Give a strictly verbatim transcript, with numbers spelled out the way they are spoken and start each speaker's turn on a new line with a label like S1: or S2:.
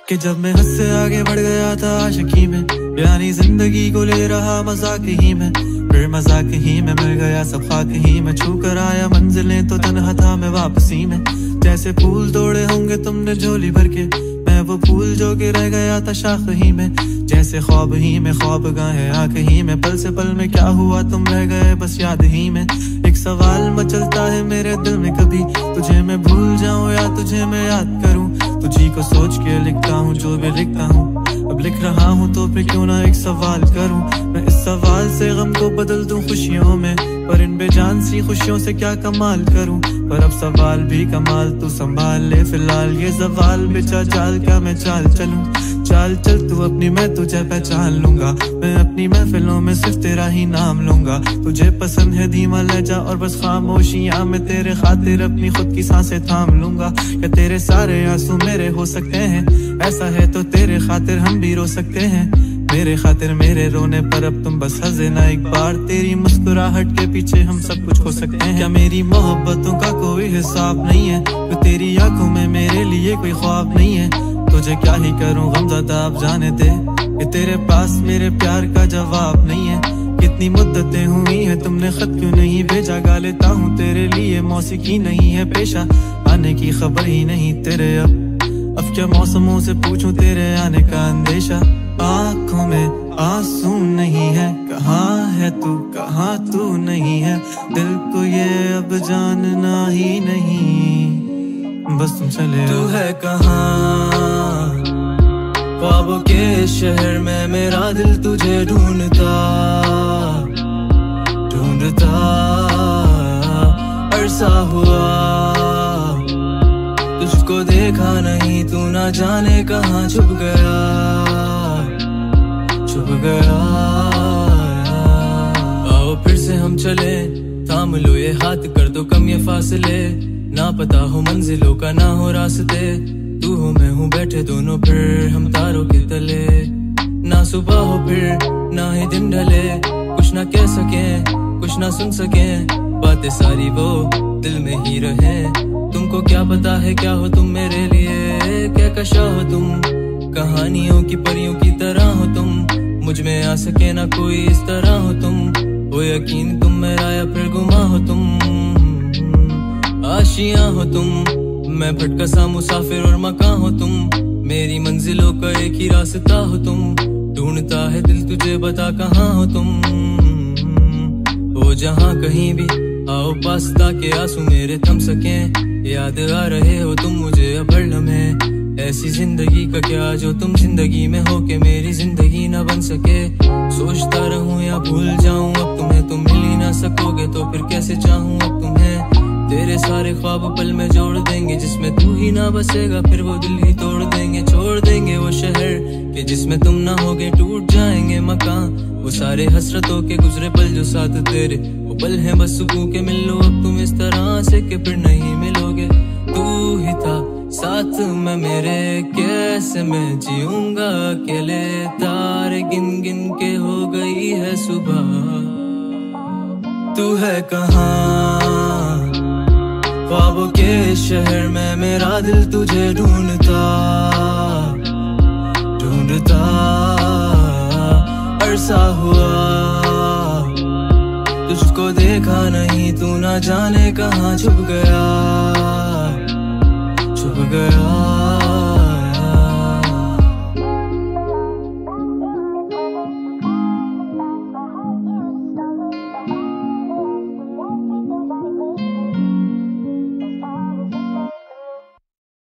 S1: कि जब मैं हद से आगे बढ़ गया था आशिकी में, यानी जिंदगी को ले रहा मजाक ही में, फिर मजाक ही में मिल गया सब खाक ही में। छू कर आया मंजिलें तो तन्हा था मैं वापसी में। जैसे फूल तोड़े होंगे तुमने झोली भर के, मैं वो फूल जो कि रह गया था शाख ही में। जैसे ख्वाब ही में ख्वाब गाहे आंख ही में, पल से पल में क्या हुआ तुम रह गए बस याद ही में। एक सवाल मचलता है मेरे दिल में, कभी तुझे मैं भूल जाऊं या तुझे मैं याद करूं। तुझी को सोच के लिखता हूँ जो भी लिखता हूँ, अब लिख रहा हूँ तो फिर क्यों ना एक सवाल करूं। मैं इस सवाल से गम को बदल दूं खुशियों में, पर इन बेजान सी खुशियों से क्या कमाल करूं। पर अब सवाल भी कमाल तू संभाल ले फिलहाल, ये सवाल बेचा चाल क्या मैं चाल चलूं। चाल चल तू अपनी, मैं तुझे पहचान लूंगा। मैं अपनी महफिलों में सिर्फ तेरा ही नाम लूंगा। तुझे पसंद है धीमा लहजा और बस खामोशियां, मैं तेरे खातिर अपनी खुद की सांसें थाम लूंगा। क्या तेरे सारे आंसू मेरे हो सकते हैं? ऐसा है तो तेरे खातिर हम भी रो सकते हैं। मेरे खातिर मेरे रोने पर अब तुम बस हंसे ना एक बार, तेरी मुस्कुराहट के पीछे हम सब कुछ हो सकते हैं। क्या मेरी मोहब्बतों का कोई हिसाब नहीं है? तो तेरी आंखों में मेरे लिए कोई ख्वाब नहीं है। तुझे क्या ही करूं गमज़दा अब जाने दे, कि तेरे पास मेरे प्यार का जवाब नहीं है। कितनी मुद्दतें हुई हैं तुमने खत क्यों नहीं भेजा, गा लेता हूँ तेरे लिए मौसीकी नहीं है पेशा। आने की खबर ही नहीं तेरे अब अब क्या मौसमों से पूछूं तेरे आने का अंदेशा। आँखों में आंसू नहीं है, कहाँ है तू कहाँ तू नहीं है। दिल को ये अब जानना ही नहीं, बस तुम चले
S2: तू है कहाँ ख्वाबों के शहर में, मेरा दिल तुझे ढूंढता ढूंढता अरसा हुआ। तुझको देखा नहीं, तू ना जाने कहाँ छुप गया छुप गया। आओ फिर से हम चले, थाम लो ये हाथ, कर दो कम ये फासले। ना पता हो मंजिलों का ना हो रास्ते, तू हो मैं हूँ बैठे दोनों फिर हम तारों के तले। ना सुबह हो फिर ना ही दिन ढले, कुछ ना कह सके कुछ ना सुन सके, बातें सारी वो दिल में ही रहे। तुमको क्या पता है क्या हो तुम मेरे लिए, क्या कशा हो तुम कहानियों की परियों की तरह हो तुम। मुझ में आ सके ना कोई इस तरह हो तुम, हो यकीन तुम मेरा या फिर गुमा हो तुम। आशियां हो तुम, मैं भटका सा मुसाफिर और मकान हो तुम। मेरी मंजिलों का एक ही रास्ता हो तुम, ढूंढता है दिल तुझे बता कहाँ हो तुम। हो जहाँ कहीं भी आओ पास ताकि आंसू मेरे थम सके। याद आ रहे हो तुम मुझे अब हर लम्हे, ऐसी जिंदगी का क्या जो तुम जिंदगी में हो के मेरी जिंदगी न बन सके। सोचता रहूं या भूल जाऊं अब तुम्हें, तुम मिल ही ना सकोगे तो फिर कैसे चाहूं अब तुम्हें। तेरे सारे ख्वाब पल में जोड़ देंगे, जिसमें तू ही ना बसेगा फिर वो दिल ही तोड़ देंगे। छोड़ देंगे वो शहर के जिसमें तुम ना होगे, टूट जाएंगे मकान वो सारे हसरतों के गुजरे पल जो साथ तेरे वो पल हैं बस सुकून के। मिल लो अब तुम इस तरह से कि फिर नहीं मिलोगे। तू ही था साथ में मेरे, कैसे मैं जीऊंगा अकेले। तारे गिन गिन के हो गई है सुबह, तू है कहाँ ख्वाबों के शहर में, मेरा दिल तुझे ढूंढता ढूंढता अरसा हुआ। तुझको देखा नहीं, तू ना जाने कहाँ छुप गया छुप गया।